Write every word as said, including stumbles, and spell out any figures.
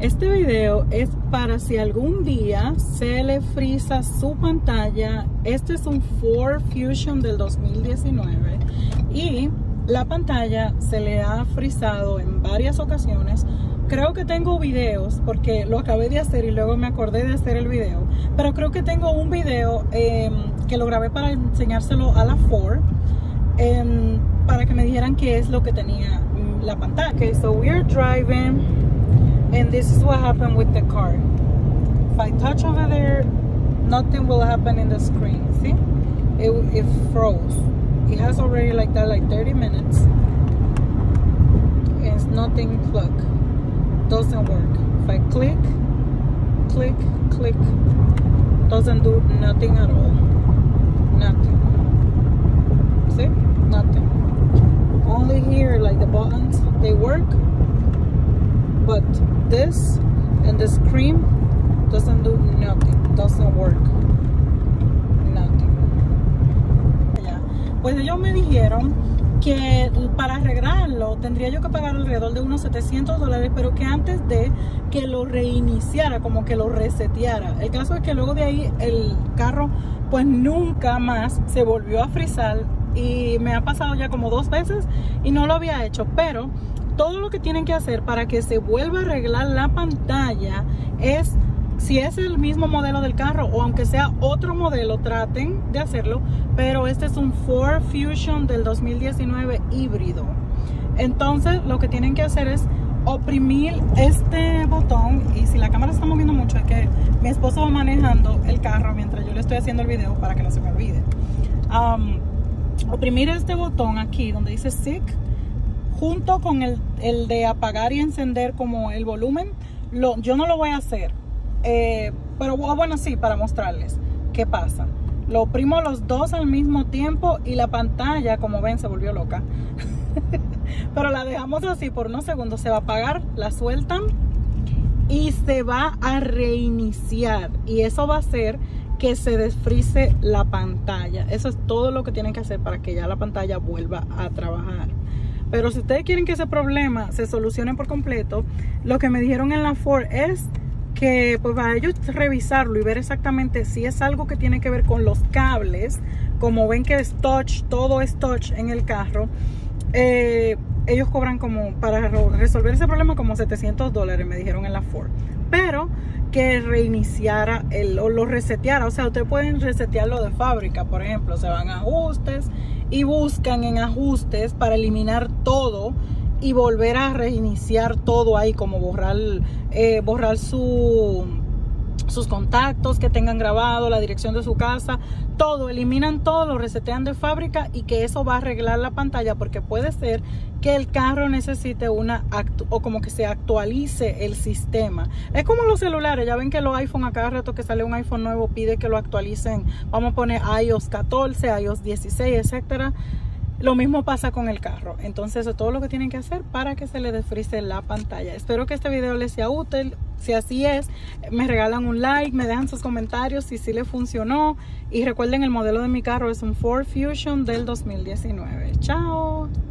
Este video es para si algún día se le frisa su pantalla. Este es un Ford Fusion del dos mil diecinueve y la pantalla se le ha frizado en varias ocasiones. Creo que tengo videos porque lo acabé de hacer y luego me acordé de hacer el video, pero creo que tengo un video eh, que lo grabé para enseñárselo a la Ford eh, para que me dijeran qué es lo que tenía la pantalla. Okay, so we are driving and this is what happened with the car. If I touch over there, nothing will happen in the screen. See, it, it froze. It has already like that like thirty minutes. It's nothing plugged. Doesn't work. If I click, click, click, doesn't do nothing at all. Nothing. See? Nothing. Only here, like the buttons, they work, but this and the screen doesn't do nothing. Doesn't work. Nothing. Yeah. Pues ellos me dijeron que para arreglarlo tendría yo que pagar alrededor de unos setecientos dólares, pero que antes de que lo reiniciara, como que lo reseteara. El caso es que luego de ahí el carro pues nunca más se volvió a frizar y me ha pasado ya como dos veces y no lo había hecho. Pero todo lo que tienen que hacer para que se vuelva a arreglar la pantalla es, si es el mismo modelo del carro o aunque sea otro modelo, traten de hacerlo. Pero este es un Ford Fusion del dos mil diecinueve híbrido. Entonces lo que tienen que hacer es oprimir este botón. Y si la cámara se está moviendo mucho es que mi esposo va manejando el carro mientras yo le estoy haciendo el video para que no se me olvide. Um, oprimir este botón aquí donde dice S I C junto con el, el de apagar y encender como el volumen. Lo, yo no lo voy a hacer. Eh, pero bueno, sí, para mostrarles qué pasa. Lo oprimo los dos al mismo tiempo y la pantalla, como ven, se volvió loca. Pero la dejamos así por unos segundos. Se va a apagar, la sueltan y se va a reiniciar. Y eso va a hacer que se desfrice la pantalla. Eso es todo lo que tienen que hacer para que ya la pantalla vuelva a trabajar. Pero si ustedes quieren que ese problema se solucione por completo, lo que me dijeron en la Ford es que pues para ellos revisarlo y ver exactamente si es algo que tiene que ver con los cables. Como ven que es touch, todo es touch en el carro, eh, ellos cobran como para resolver ese problema como setecientos dólares, me dijeron en la Ford. Pero que reiniciara el, o lo reseteara. O sea, ustedes pueden resetearlo de fábrica. Por ejemplo, se van a ajustes y buscan en ajustes para eliminar todo y volver a reiniciar todo ahí, como borrar, eh, borrar su, sus contactos que tengan grabado, la dirección de su casa, todo, eliminan todo, lo resetean de fábrica y que eso va a arreglar la pantalla, porque puede ser que el carro necesite una, o como que se actualice el sistema. Es como los celulares, ya ven que los iPhone a cada rato que sale un iPhone nuevo pide que lo actualicen, vamos a poner i O S catorce, i O S dieciséis, etcétera. Lo mismo pasa con el carro. Entonces eso es todo lo que tienen que hacer para que se le desfrice la pantalla. Espero que este video les sea útil. Si así es, me regalan un like, me dejan sus comentarios si sí les funcionó. Y recuerden, el modelo de mi carro es un Ford Fusion del dos mil diecinueve. Chao.